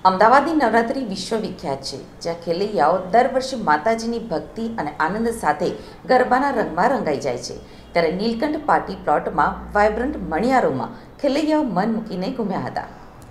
અમદાવાદની નવરાત્રિ વિશ્વવિખ્યાત છે, જ્યાં ખેલૈયાઓ દર વર્ષે માતાજીની ભક્તિ અને આનંદ સાથે ગરબાના રંગમાં રંગાઈ જાય છે. ત્યારે નીલકંઠ પાર્ટી પ્લોટમાં વાઇબ્રન્ટ મણિયારોમાં ખેલૈયાઓ મન મૂકીને ઘૂમ્યા હતા.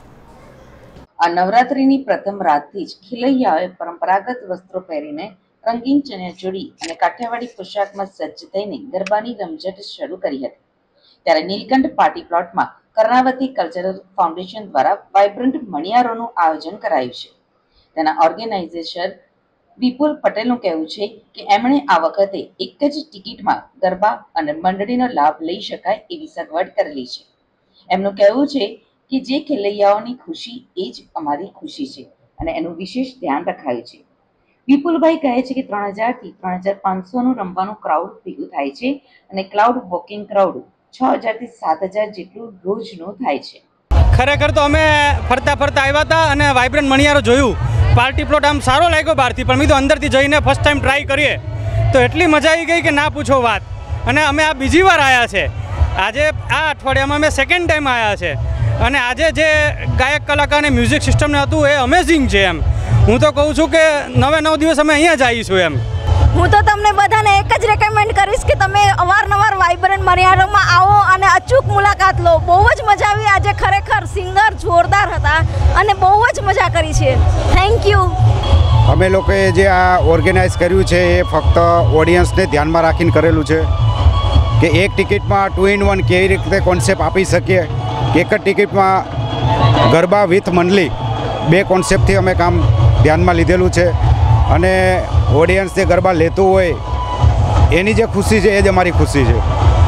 આ નવરાત્રિની પ્રથમ રાતથી જ ખેલૈયાઓએ પરંપરાગત વસ્ત્રો પહેરીને રંગીન ચણિયાચોળી અને કાઠિયાવાડી પોશાકમાં સજ્જ થઈને ગરબાની રમઝટ શરૂ કરી હતી. ત્યારે નીલકંઠ પાર્ટી પ્લોટમાં કર્ણાવતી કલ્ચરલ ફાઉન્ડેશન દ્વારા વાઇબ્રન્ટ મણિયારોનું આયોજન કરાયું છે. તેના ઓર્ગેનાઇઝેશન વિપુલ પટેલનું કહેવું છે કે એમણે આ વખતે એક જ ટિકિટમાં ગરબા અને મંડળીનો લાભ લઈ શકાય એવી સગવડ કરેલી છે. એમનું કહેવું છે કે જે ખેલૈયાઓની ખુશી એ જ અમારી ખુશી છે અને એનું વિશેષ ધ્યાન રખાયું છે. વિપુલભાઈ કહે છે કે 3000 થી 3500નું રમવાનું ક્રાઉડ ભેગું થાય છે અને ક્લાઉડ વોકિંગ ક્રાઉડ 6000 થી 7000 જેટલું રોજનું થાય છે. ખરેખર તો અમે ફરતા આવ્યા હતા અને વાઇબ્રન્ટ મણિયારો જોયું. પાર્ટી પ્લોટ આમ સારો લાગ્યો બહારથી, પણ મેં તો અંદરથી જઈને ફર્સ્ટ ટાઈમ ટ્રાય કરીએ તો એટલી મજા આવી ગઈ કે ના પૂછો વાત. અને અમે આ બીજી વાર આવ્યા છે. આજે આ અઠવાડિયામાં અમે સેકન્ડ ટાઈમ આવ્યા છે અને આજે જે ગાયક કલાકાર અને મ્યુઝિક સિસ્ટમને હતું એ અમેઝિંગ છે. એમ હું તો કહું છું કે 9 દિવસ અમે અહીંયા જ આવીશું. એમ હું તો તમને બધાને એક જ રેકમેન્ડ કરીશ કે તમે અવારનવાર વાઇબ્રન્ટ મણિયારોમાં આવો અને અચૂક મુલાકાત લો. બહુ જ મજા આવી. આજે ખરેખર સિંગર જોરદાર હતા અને બહુ જ મજા કરી છે. Thank you. અમે લોકોએ જે આ ઓર્ગેનાઇઝ કર્યું છે એ ફક્ત ઓડિયન્સને ધ્યાનમાં રાખીને કરેલું છે કે એક ટિકિટમાં 2 in 1 કેવી રીતે કોન્સેપ્ટ આપી શકીએ. એક જ ટિકિટમાં ગરબા વિથ મંડળી 2 કોન્સેપ્ટથી અમે કામ ધ્યાનમાં લીધેલું છે અને ઓડિયન્સ જે ગરબા લેતું હોય એની જે ખુશી છે એ જ અમારી ખુશી છે.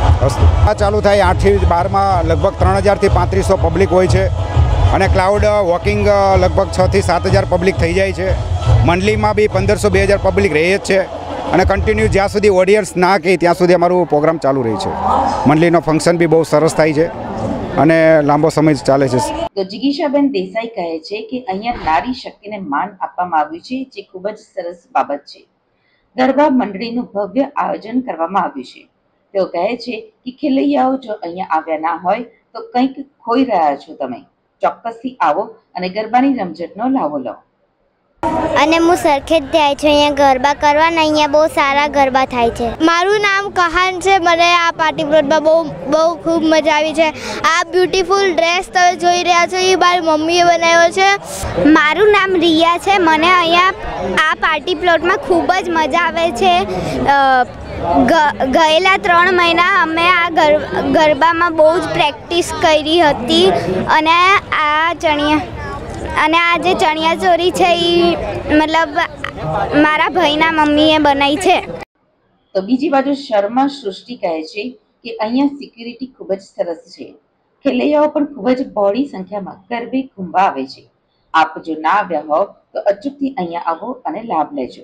આ ચાલુ થાય 8 થી 12માં લગભગ 3000 થી 3500 પબ્લિક હોય છે અને ક્લાઉડ વોકિંગ લગભગ 6 થી 7000 પબ્લિક થઈ જાય છે. મંડળીમાં બી 1500-2000 પબ્લિક રહે જ છે અને કન્ટિન્યુ જ્યાં સુધી ઓડિયન્સ ના કહે ત્યાં સુધી અમારું પ્રોગ્રામ ચાલુ રહે છે. મંડળીનો ફંક્શન બી બહુ સરસ થાય છે અને લાંબો સમય ચાલે છે. તો જિગીશાબેન દેસાઈ કહે છે કે અહીંયા નારી શક્તિને માન આપવામાં આવ્યું છે, જે ખૂબ જ સરસ બાબત છે. ગરબા મંડળીનું ભવ્ય આયોજન કરવામાં આવ્યું છે. તેઓ કહે છે કે ખેલૈયાઓ જો અહીંયા આવ્યા ના હોય તો કંઈક ખોઈ રહ્યા છો તમે. ચોક્કસથી આવો અને ગરબાની રમઝટનો લાવો લો. અને હું સરખેજથી આવી છું અહીંયા ગરબા કરવા ને અહીંયા બહુ સારા ગરબા થાય છે. મારું નામ કહાન છે. મને આ પાર્ટી પ્લોટમાં બહુ ખૂબ મજા આવી છે. આ બ્યુટીફુલ ડ્રેસ તમે જોઈ રહ્યા છો એ મારી મમ્મીએ બનાવ્યો છે. મારું નામ રિયા છે. મને અહીંયા આ પાર્ટી પ્લોટમાં ખૂબ જ મજા આવે છે. ગયેલા 3 મહિના અમે આ ગરબામાં બહુ જ પ્રેક્ટિસ કરી હતી અને આ જે ચણિયાચોળી છે એ મતલબ મારા ભાઈના મમ્મીએ બનાવી છે. તો બીજી બાજુ શર્મા સૃષ્ટિ કહે છે કે અહીંયા સિક્યુરિટી ખૂબ જ સરસ છે. ખેલૈયાઓ પણ ખૂબ જ બહોળી સંખ્યામાં ગરબે ઘૂમવા આવે છે. આપ જો ના આવ્યા હોવ તો અચૂકથી અહીંયા આવો અને લાભ લેજો.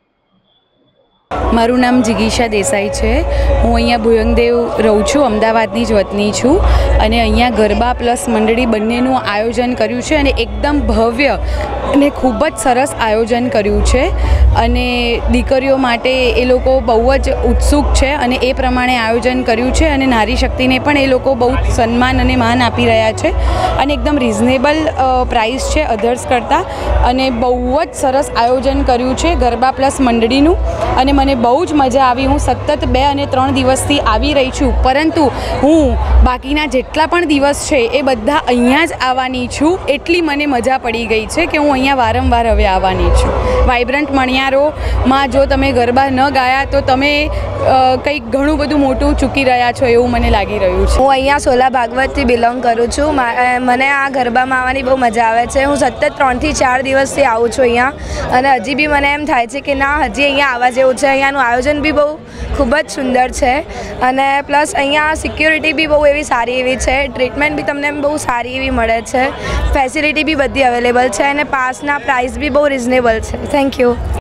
મારું નામ જિગીશા દેસાઈ છે. હું અહીંયા ભુયંગદેવ રહું છું. અમદાવાદની જ વતની છું અને અહીંયા ગરબા પ્લસ મંડળી બંનેનું આયોજન કર્યું છે અને એકદમ ભવ્ય અને ખૂબ જ સરસ આયોજન કર્યું છે અને દીકરીઓ માટે એ લોકો બહુ જ ઉત્સુક છે અને એ પ્રમાણે આયોજન કર્યું છે અને નારી શક્તિને પણ એ લોકો બહુ સન્માન અને માન આપી રહ્યા છે અને એકદમ રિઝનેબલ પ્રાઇસ છે અધર્સ કરતાં અને બહુ જ સરસ આયોજન કર્યું છે ગરબા પ્લસ મંડળીનું અને મને બહુ જ મજા આવી. હું સતત 2 અને 3 દિવસથી આવી રહી છું, પરંતુ હું બાકીના જેટલા પણ દિવસ છે એ બધા અહીંયા જ આવવાની છું. એટલી મને મજા પડી ગઈ છે કે હું અહીંયા વારંવાર હવે આવવાની છું. વાઇબ્રન્ટ મણિયારોમાં જો તમે ગરબા ન ગાયા તો તમે કંઈક ઘણું બધું મોટું ચૂકી રહ્યા છો એવું મને લાગી રહ્યું છે. હું અહીંયા સોલા ભાગવતથી બિલોંગ કરું છું. મને આ ગરબામાં આવવાની બહુ મજા આવે છે. હું સતત 3 થી 4 દિવસથી આવું છું અહીંયા અને હજી બી મને એમ થાય છે કે ના, હજી અહીંયા આવવા જેવું છે. અહીંયાનું આયોજન બી બહુ ખૂબ જ સુંદર છે અને પ્લસ અહીંયા સિક્યુરિટી બી બહુ એવી સારી એવી છે. ટ્રીટમેન્ટ બી તમને બહુ સારી એવી મળે છે. ફેસિલિટી બી બધી અવેલેબલ છે અને પાસના પ્રાઇસ બી બહુ રિઝનેબલ છે. Thank you.